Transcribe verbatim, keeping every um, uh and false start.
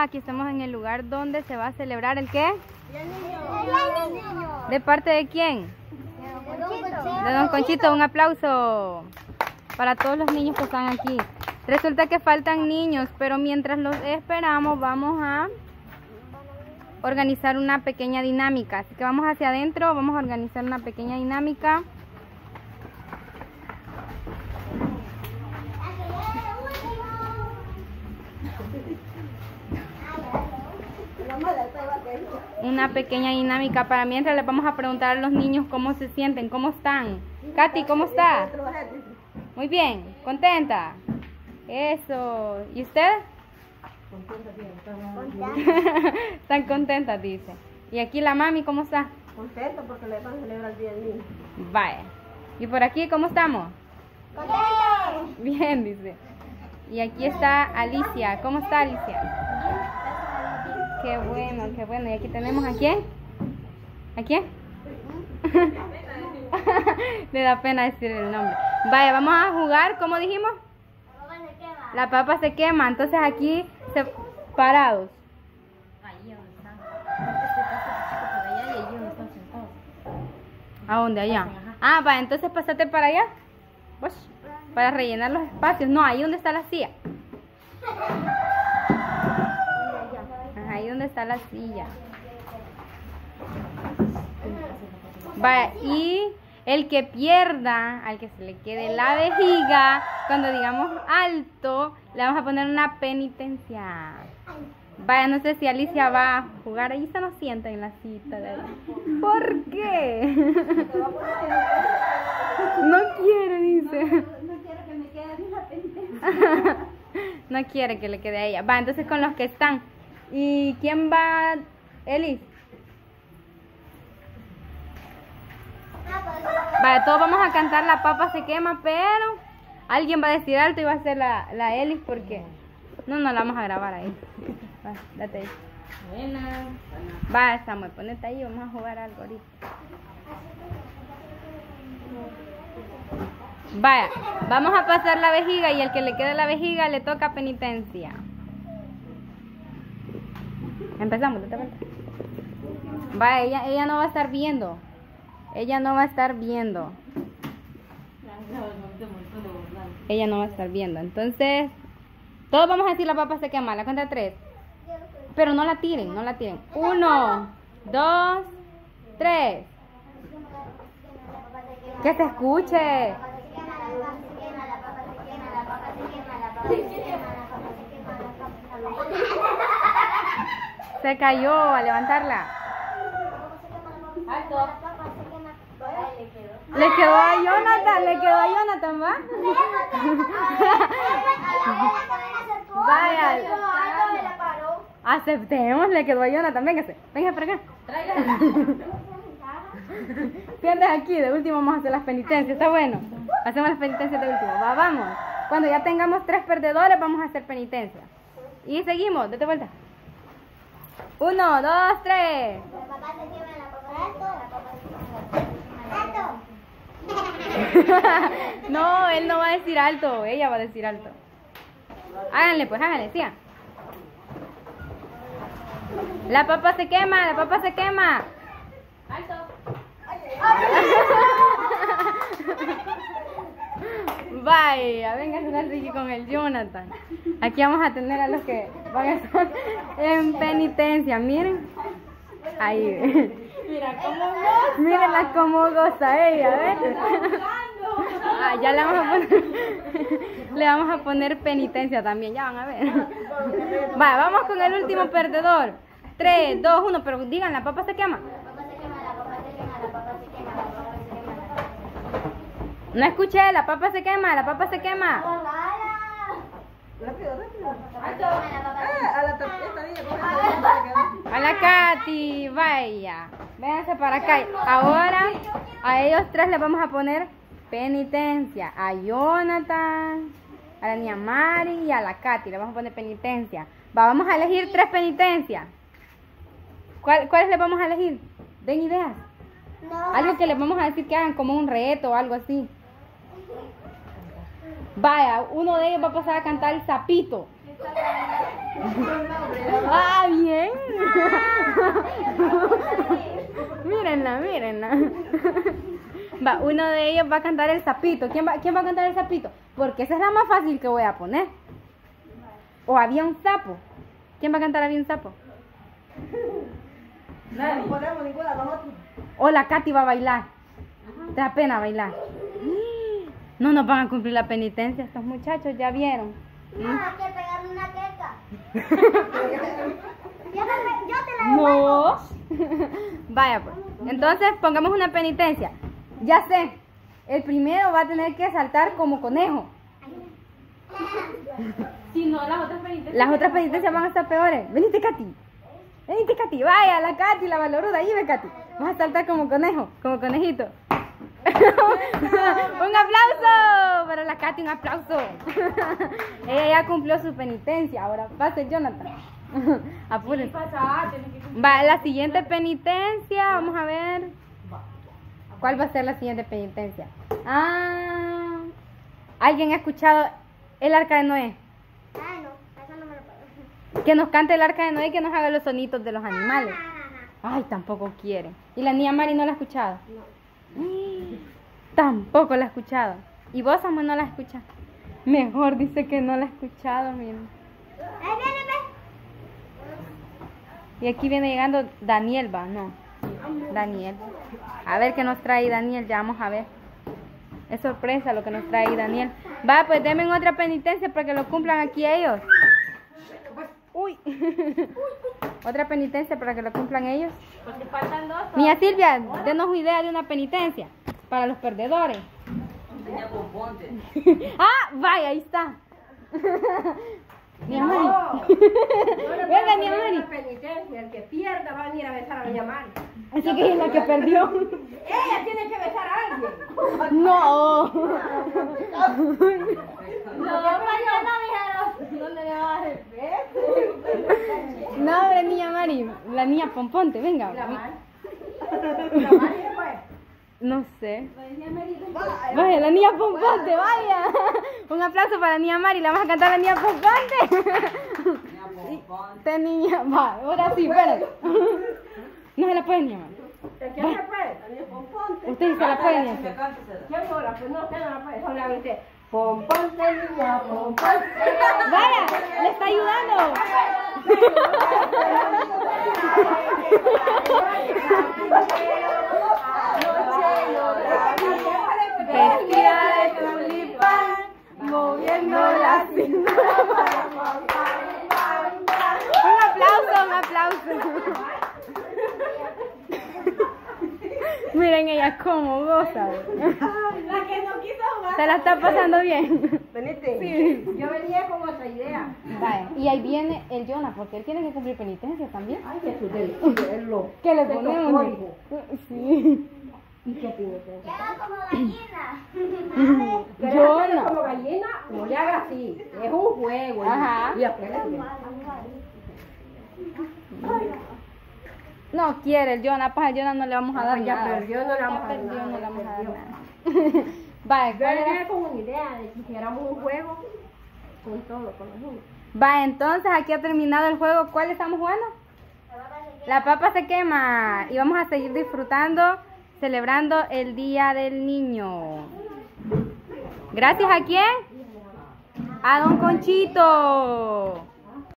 Aquí estamos en el lugar donde se va a celebrar el ¿qué? El niño. ¿De parte de quién? De Don Conchito. De Don Conchito. Un aplauso para todos los niños que están aquí. Resulta que faltan niños, pero mientras los esperamos vamos a organizar una pequeña dinámica. Así que vamos hacia adentro, vamos a organizar una pequeña dinámica. Una pequeña dinámica para mientras les vamos a preguntar a los niños cómo se sienten, cómo están. Katy, ¿cómo está? Muy bien, ¿contenta? Eso. ¿Y usted? Contenta. Están contentas, dice. ¿Y aquí la mami cómo está? Contenta porque le van a celebrar el día del niño. Vaya. ¿Y por aquí cómo estamos? Contenta. Bien, dice. Y aquí está Alicia. ¿Cómo está Alicia? Qué bueno, qué bueno. ¿Y aquí tenemos a quién? ¿A quién? Le da pena decir el nombre. Vaya, vamos a jugar, ¿cómo dijimos? La papa se quema. La papa se quema. Entonces aquí, se... parados. ¿A dónde? Allá. Ah, va, entonces pásate para allá. Pues, para rellenar los espacios. No, ahí donde está la silla. Ahí donde está la silla. Va, y el que pierda, al que se le quede la vejiga, cuando digamos alto, le vamos a poner una penitencia. Vaya, no sé si Alicia va a jugar. Ahí se nos sienta en la cita de ahí. ¿Por qué? No quiere, dice. No quiero que me quede la penitencia. No quiere que le quede a ella. Va, entonces con los que están. ¿Y quién va? Elis. Vale, todos vamos a cantar La Papa se quema, pero alguien va a decir alto y va a ser la, la Elis porque no, no la vamos a grabar ahí. Va, date ahí. Buena. Va, Samuel, ponete ahí, vamos a jugar algo ahorita. Vaya, vamos a pasar la vejiga y el que le quede la vejiga le toca penitencia. Empezamos, date vuelta. Vaya, ella, ella no va a estar viendo. Ella no va a estar viendo. Ella no va a estar viendo. Entonces, todos vamos a decir La papa se quema. La cuenta de tres. Pero no la tiren, no la tiren. Uno, dos, tres. Que se escuche. Se cayó a levantarla. Le quedó a Jonathan, le quedó a Jonathan, ¿va? Vaya. Aceptemos, le quedó a Jonathan, véngase, véngase para acá. Pierdes aquí, de último vamos a hacer las penitencias, está bueno. Hacemos las penitencias de último, va, vamos. Cuando ya tengamos tres perdedores vamos a hacer penitencia. Y seguimos, date vuelta. Uno, dos, tres. La papa se quema, la papa se quema, la papa se quema. No, él no va a decir alto, ella va a decir alto. Háganle pues, háganle, sigan. La papa se quema, la papa se quema. Alto. Vaya, venga a sonar Ricky con el Jonathan. Aquí vamos a tener a los que van a estar en penitencia. Miren. Ahí. Mira cómo goza. Mírenla cómo goza ella, ¿ves? Ah, ya le vamos a poner, le vamos a poner penitencia también, ya van a ver. Va, vamos con el último perdedor. tres, dos, uno, pero digan, la papa se quema. La papa se quema, la papa se quema, la papa se quema, la papa se quema. No escuché, la papa se quema, la papa se quema. Rápido, rápido. Ah, a la esta niña. A la Katy, vaya. Vénganse para acá. Ahora a ellos tres les vamos a poner penitencia. A Jonathan, a la niña Mari y a la Katy le vamos a poner penitencia. Va, vamos a elegir tres penitencias. ¿Cuál, ¿Cuáles les vamos a elegir? Den ideas. No. Algo que les vamos a decir que hagan como un reto o algo así. Vaya, uno de ellos va a pasar a cantar el sapito. Ah, bien. Mírenla, mírenla. Va, uno de ellos va a cantar el sapito. ¿Quién va, quién va a cantar el sapito? Porque esa es la más fácil que voy a poner. O había un sapo. ¿Quién va a cantar había un sapo? No ponemos ninguna nosotros. O la Katy va a bailar. Te da pena bailar. No nos van a cumplir la penitencia estos muchachos, ya vieron. No, hay que pegarle una queca. Yo te, yo te la No. Vaya pues. Entonces pongamos una penitencia. Ya sé. El primero va a tener que saltar como conejo. Si no, las otras penitencias. Las otras penitencias van a estar peores. Venite, Katy. Venite, Katy. Vaya, la Katy, la valoruda. Ahí ve, Katy. Vas a saltar como conejo, como conejito. Un aplauso para la Katy, un aplauso. Ella ya cumplió su penitencia. Ahora pase, Jonathan. Apúrense. Va, la siguiente penitencia, vamos a ver. ¿Cuál va a ser la siguiente penitencia? Ah, ¿alguien ha escuchado el arca de Noé? Ah, no, eso no me lo puedo. Que nos cante el arca de Noé y que nos haga los sonidos de los animales. Ay, tampoco quiere. ¿Y la niña Mari no la ha escuchado? No. Tampoco la ha escuchado. ¿Y vos, Samuel, no la has escuchado? Mejor dice que no la ha escuchado, miren. Ahí viene, ve. Y aquí viene llegando Daniel, va, no. Daniel. A ver qué nos trae Daniel, ya vamos a ver. Es sorpresa lo que nos trae Daniel. Va, pues denme otra penitencia para que lo cumplan aquí ellos. Uy. Otra penitencia para que lo cumplan ellos. Porque faltan dos. Niña Silvia, denos una idea de una penitencia para los perdedores. Ah, vaya, ahí está. Niña Mari. Venga, Niña Mari. Penitencia, el que pierda va a venir a besar a doña Mari. Así que es la que perdió. Ella tiene que besar a alguien. No. No, pero no dijeron. ¿Dónde le vas a hacer? No, hombre, Niña Mari. La niña Pomponte, venga. La Mari. La Mari después. No sé. Vaya, la niña Pomponte, vaya. Un aplauso para la niña Mari. Le vamos a cantar a la niña Pomponte. Esta niña, va, ahora sí, espérate. No se la puede, niña Mari. ¿Quién se puede? Daniel Pomponte. Usted se la puede, niña. ¿Quién no la puede? No, ¿quién no la puede? Solamente Pomponte, niña, Pomponte. Vaya, le está ayudando. Vestida de tulipán, moviendo la cintura. Un aplauso, un aplauso. Miren ella cómo goza. La que no quiso jugar. Se la está pasando bien. Venite. Sí. Yo venía con otra idea. Vaya, y ahí viene el Jonah, porque él tiene que cumplir penitencia también. Ay, Jesús del cielo. ¿Qué le Te ponemos? tocó. Sí. ¿Y qué penitencia? Queda como gallina. Jonah. Jonah. Como gallina, no le haga así. Es un juego. Ajá. Y aprende. No quiere el Jonah, pues al Jonah no le vamos a dar Ya nada. perdió, no le vamos Ya a dar perdió, nada. no le vamos a dar Perdió. nada. Vaya, Yo ¿cuál era? venía con una idea de que hiciéramos un juego con todo, con los niños. Va, entonces aquí ha terminado el juego. ¿Cuál estamos jugando? La papa se quema. Y vamos a seguir disfrutando, celebrando el Día del Niño. ¿Gracias a quién? A Don Conchito.